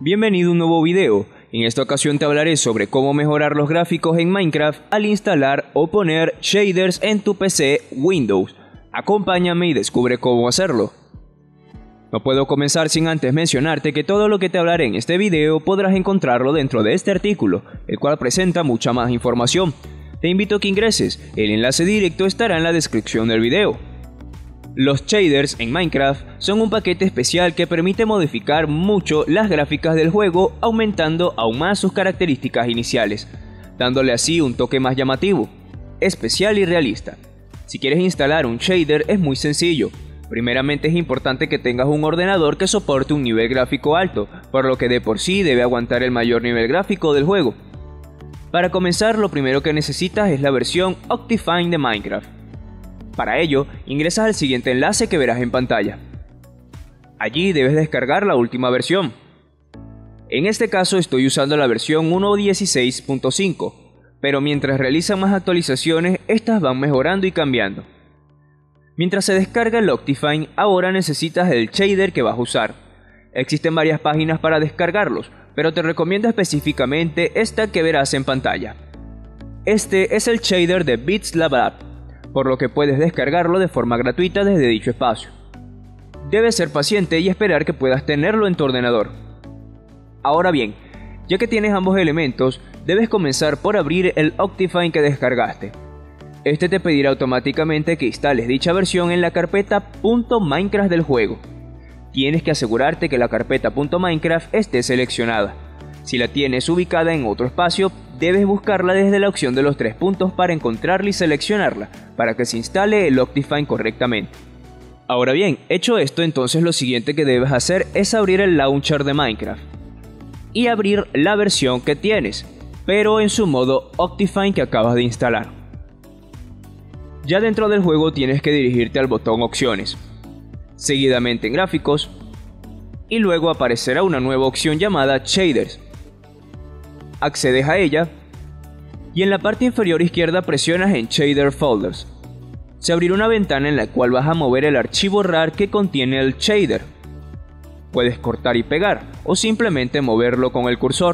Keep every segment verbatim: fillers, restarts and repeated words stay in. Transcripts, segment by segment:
Bienvenido a un nuevo video. En esta ocasión te hablaré sobre cómo mejorar los gráficos en Minecraft al instalar o poner shaders en tu P C Windows. Acompáñame y descubre cómo hacerlo. No puedo comenzar sin antes mencionarte que todo lo que te hablaré en este video podrás encontrarlo dentro de este artículo, el cual presenta mucha más información. Te invito a que ingreses, el enlace directo estará en la descripción del video. Los shaders en Minecraft son un paquete especial que permite modificar mucho las gráficas del juego, aumentando aún más sus características iniciales, dándole así un toque más llamativo, especial y realista. Si quieres instalar un shader es muy sencillo. Primeramente es importante que tengas un ordenador que soporte un nivel gráfico alto, por lo que de por sí debe aguantar el mayor nivel gráfico del juego. Para comenzar, lo primero que necesitas es la versión Optifine de Minecraft. Para ello, ingresas al siguiente enlace que verás en pantalla. Allí debes descargar la última versión. En este caso estoy usando la versión uno punto dieciséis punto cinco, pero mientras realizan más actualizaciones, estas van mejorando y cambiando. Mientras se descarga el Optifine, ahora necesitas el shader que vas a usar. Existen varias páginas para descargarlos, pero te recomiendo específicamente esta que verás en pantalla. Este es el shader de BitsLab, por lo que puedes descargarlo de forma gratuita desde dicho espacio. Debes ser paciente y esperar que puedas tenerlo en tu ordenador. Ahora bien, ya que tienes ambos elementos, debes comenzar por abrir el Optifine que descargaste. Este te pedirá automáticamente que instales dicha versión en la carpeta .minecraft del juego. Tienes que asegurarte que la carpeta .minecraft esté seleccionada. Si la tienes ubicada en otro espacio, debes buscarla desde la opción de los tres puntos para encontrarla y seleccionarla, para que se instale el Optifine correctamente. Ahora bien, hecho esto, entonces lo siguiente que debes hacer es abrir el launcher de Minecraft y abrir la versión que tienes, pero en su modo Optifine que acabas de instalar. Ya dentro del juego tienes que dirigirte al botón Opciones, seguidamente en Gráficos, y luego aparecerá una nueva opción llamada Shaders. Accedes a ella y en la parte inferior izquierda presionas en Shader Folders. Se abrirá una ventana en la cual vas a mover el archivo rar que contiene el shader. Puedes cortar y pegar o simplemente moverlo con el cursor.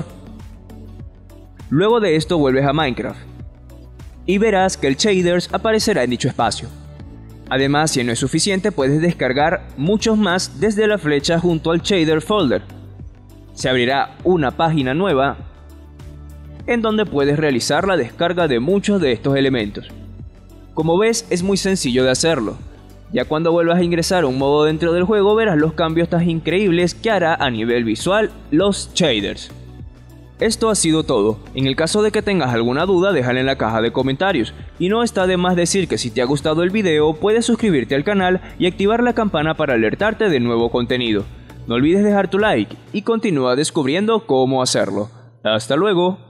Luego de esto vuelves a Minecraft y verás que el shaders aparecerá en dicho espacio. Además, si no es suficiente, puedes descargar muchos más desde la flecha junto al shader folder. Se abrirá una página nueva en donde puedes realizar la descarga de muchos de estos elementos. Como ves, es muy sencillo de hacerlo. Ya cuando vuelvas a ingresar a un modo dentro del juego, verás los cambios tan increíbles que hará a nivel visual los shaders. Esto ha sido todo. En el caso de que tengas alguna duda, déjala en la caja de comentarios. Y no está de más decir que si te ha gustado el video, puedes suscribirte al canal y activar la campana para alertarte de nuevo contenido. No olvides dejar tu like y continúa descubriendo cómo hacerlo. ¡Hasta luego!